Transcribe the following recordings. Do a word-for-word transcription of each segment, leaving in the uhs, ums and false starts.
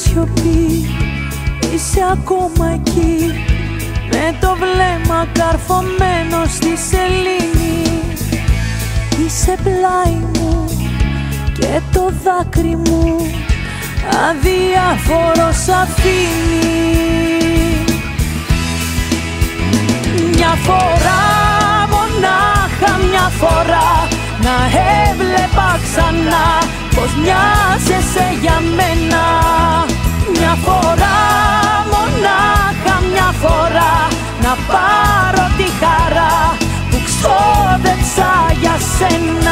σιωπή είσαι ακόμα εκεί, με το βλέμμα καρφωμένο στη σελήνη. Είσαι πλάι μου και το δάκρυ μου αδιάφορο σ' αφήνει. Μια φορά, μονάχα μια φορά, να έβλεπα ξανά πως μοιάζεσαι για μένα. Μια φορά, μονάχα μια φορά, να πάρω τη χαρά που ξόδεψα για σένα.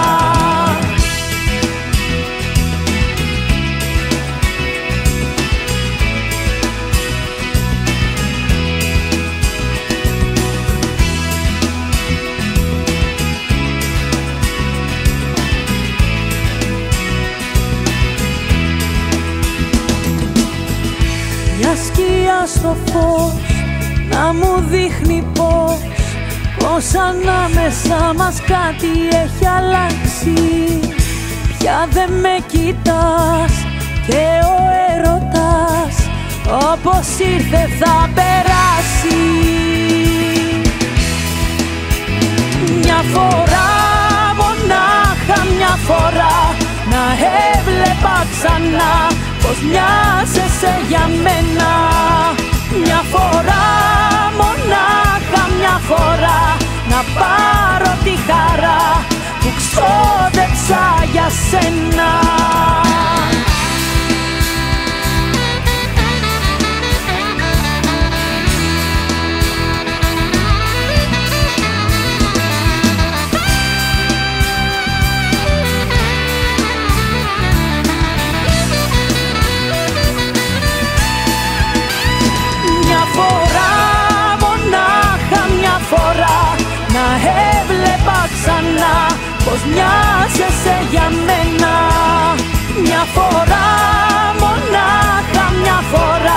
Μια σκιά στο φως να μου δείχνει πως, πως ανάμεσα μας κάτι έχει αλλάξει. Πια δεν με κοιτάς και ο έρωτας όπως ήρθε θα περάσει. Μια φορά, μονάχα μια φορά, να έβλεπα ξανά πως μοιάζεσαι για μένα. Μια φορά, μονάχα μια φορά, να πάρω τη χαρά που ξόδεψα για σένα. Να έβλεπα ξανά πως μοιάζεσαι για μένα. Μια φορά, μονάχα μια φορά,